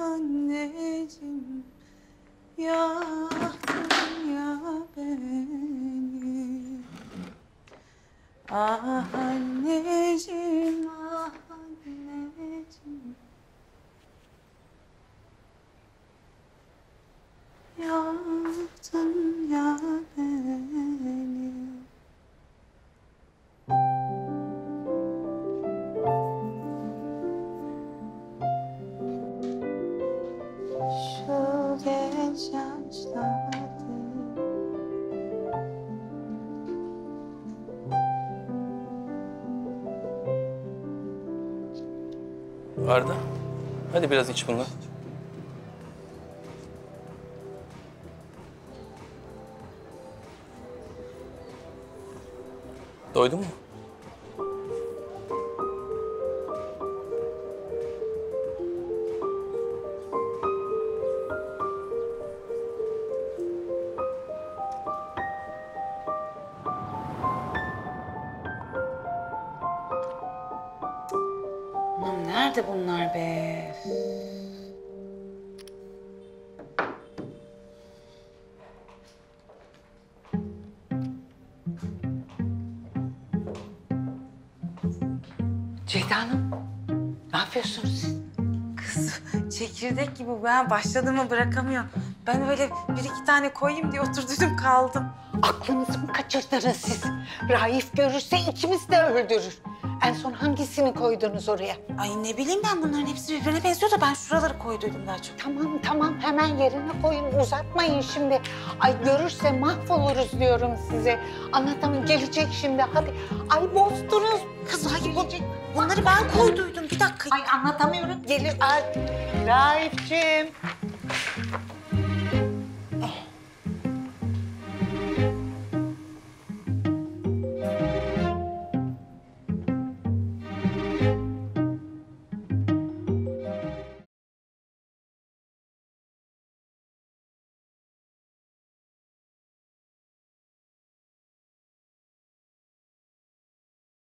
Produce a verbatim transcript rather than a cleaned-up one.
anneciğim, yaktın ya beni. Ah anneciğim, ah anneciğim. Yaktın ya beni. Şu genç yaşlarda Arda, hadi biraz iç bunu. Doydun mu? Anam nerede bunlar be? Ceyda Hanım, ne yapıyorsunuz siz? Kız çekirdek gibi ben başladığımı bırakamıyorum. Ben öyle bir iki tane koyayım diye oturduydum kaldım. Aklınızı mı kaçırdınız siz? Raif görürse ikimiz de öldürür. En son hangisini koydunuz oraya? Ay ne bileyim ben bunların hepsi birbirine benziyor da ben şuraları koyduydum daha çok. Tamam tamam hemen yerine koyun, uzatmayın şimdi. Ay görürse mahvoluruz diyorum size. Anlatamam, gelecek şimdi hadi. Ay bozdunuz. Kız ay bu, bunları ben koyduydum bir dakika. Ay anlatamıyorum, gelir. Ay, Raif'ciğim.